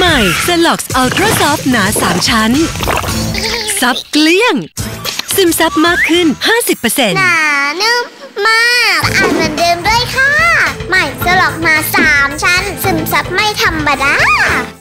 ใหม่เซลล็อกอัลตร้าซอฟต์หนา3ชั้นซับเกลี้ยงซึมซับมากขึ้น 50% หนานุ่มมากอ่านเหมือนเดิมด้วยค่ะใหม่สลอกมา3ชั้นซึมซับไม่ธรรมดา